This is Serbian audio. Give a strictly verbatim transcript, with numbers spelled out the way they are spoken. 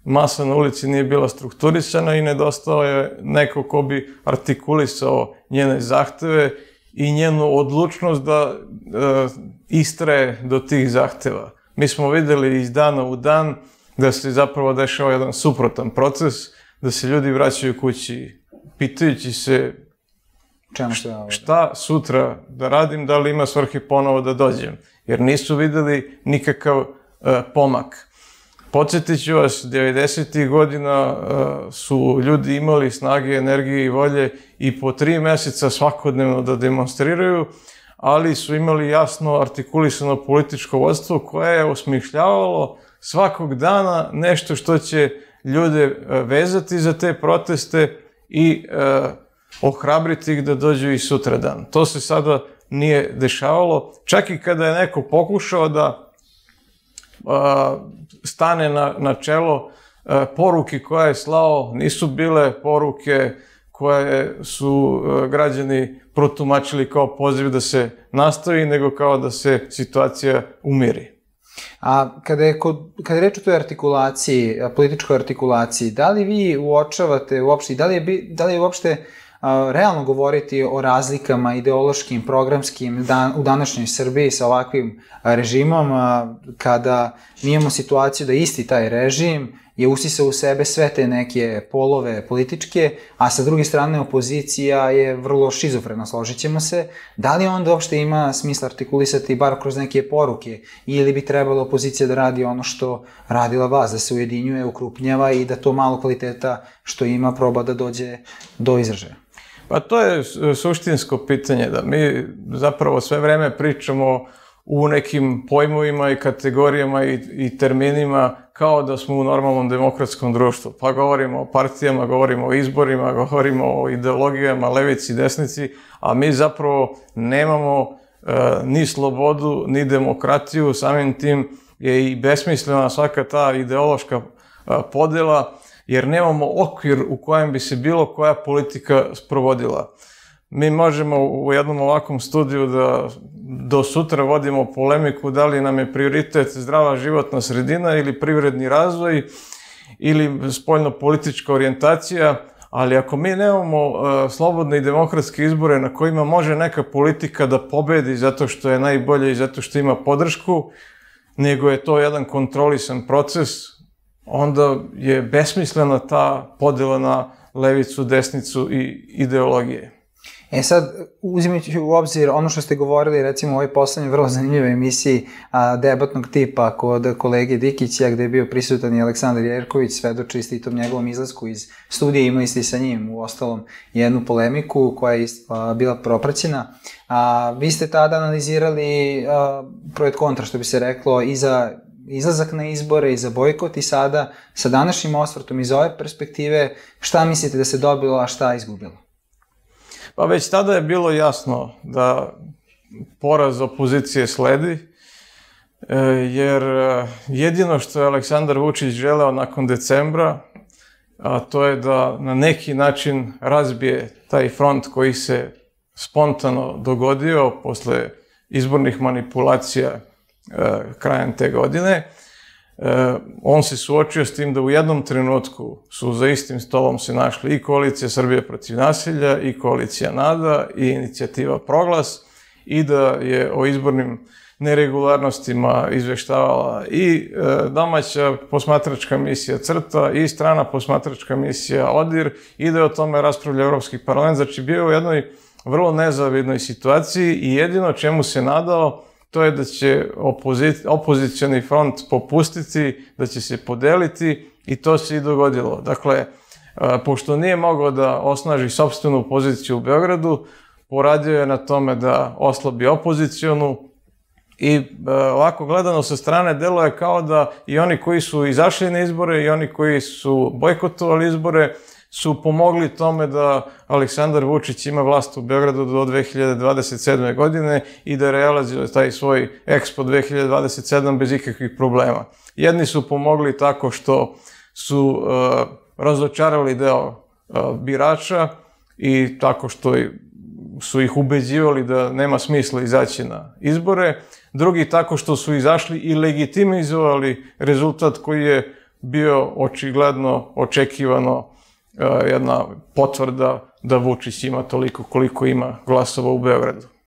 masa na ulici nije bila strukturisana i nedostao je neko ko bi artikulisao njene zahteve i njenu odlučnost da istraje do tih zahteva. Mi smo videli iz dana u dan da se zapravo dešava jedan suprotan proces, da se ljudi vraćaju kući pitajući se šta sutra da radim, da li ima svrhe ponovo da dođem, jer nisu videli nikakav pomak. Podsjetit ću vas, devedesetih godina su ljudi imali snage, energije i volje i po tri meseca svakodnevno da demonstriraju, ali su imali jasno artikulisano političko vodstvo koje je osmišljavalo svakog dana nešto što će ljude vezati za te proteste i ohrabriti ih da dođu i sutradan. To se sada nije dešavalo. Čak i kada je neko pokušao da stane na čelo, poruke koje je slao nisu bile poruke koje su građani protumačili kao poziv da se nastavi, nego kao da se situacija umiri. A kada je reč o toj artikulaciji, političkoj artikulaciji, da li vi uočavate uopšte, da li je uopšte realno govoriti o razlikama ideološkim, programskim u današnjoj Srbiji sa ovakvim režimom, kada mi imamo situaciju da isti taj režim je usisao u sebe sve te neke polove političke, a sa druge strane opozicija je vrlo šizofrena, složit ćemo se. Da li onda uopšte ima smisla artikulisati bar kroz neke poruke ili bi trebalo opozicija da radi ono što radila vlast, da se ujedinjuje, ukrupnjava i da to malo kvaliteta što ima proba da dođe do izražaja? Pa to je suštinsko pitanje, da mi zapravo sve vreme pričamo u nekim pojmovima i kategorijama i terminima kao da smo u normalnom demokratskom društvu. Pa govorimo o partijama, govorimo o izborima, govorimo o ideologijama, levici, desnici, a mi zapravo nemamo ni slobodu, ni demokratiju, samim tim je i besmislena svaka ta ideološka podela, jer nemamo okvir u kojem bi se bilo koja politika sprovodila. Mi možemo u jednom ovakvom studiju da do sutra vodimo polemiku da li nam je prioritet zdrava životna sredina ili privredni razvoj ili spoljno-politička orijentacija, ali ako mi nemamo slobodne i demokratske izbore na kojima može neka politika da pobedi zato što je najbolja i zato što ima podršku, nego je to jedan kontrolisan proces, onda je besmislena ta podela na levicu, desnicu i ideologije. E sad, uzimajući u obzir ono što ste govorili, recimo u ovoj poslednjoj vrlo zanimljivoj emisiji debatnog tipa kod kolege Dikića, gde je bio prisutan i Aleksandar Jerković, svedoči isti i tom njegovom izlasku iz studije, imali ste i sa njim u ostalom jednu polemiku koja je bila propraćena. Vi ste tada analizirali projekt kontra, što bi se reklo, i za izlazak na izbore i za bojkot i sada sa današnjim osvrtom iz ove perspektive, šta mislite da se dobilo, a šta izgubilo? Pa već tada je bilo jasno da poraz opozicije sledi, jer jedino što je Aleksandar Vučić želeo nakon decembra, a to je da na neki način razbije taj front koji se spontano dogodio posle izbornih manipulacija krajem te godine. On se suočio s tim da u jednom trenutku su za istim stolom se našli i Koalicija Srbije protiv nasilja i Koalicija NADA i Inicijativa Proglas i da je o izbornim neregularnostima izveštavala i domaća posmatračka misija CRTA i strana posmatračka misija ODIR i da je o tome raspravlja Evropski parlament. Znači bio u jednoj vrlo nezavidnoj situaciji i jedino čemu se nadao to je da će opozicioni front popustiti, da će se podeliti i to se i dogodilo. Dakle, pošto nije mogao da osnaži sopstvenu poziciju u Beogradu, poradio je na tome da oslabi opozicionu i ovako gledano sa strane deluje kao da i oni koji su izašli na izbore i oni koji su bojkotovali izbore su pomogli tome da Aleksandar Vučić ima vlast u Beogradu do dve hiljade dvadeset sedme. godine i da realizuje taj svoj Expo dve hiljade dvadeset sedam bez ikakvih problema. Jedni su pomogli tako što su razočarali deo birača i tako što su ih ubeđivali da nema smisla izaći na izbore, drugi tako što su izašli i legitimizovali rezultat koji je bio očigledno, očekivano jedna potvrda da Vučić ima toliko koliko ima glasova u Beogradu.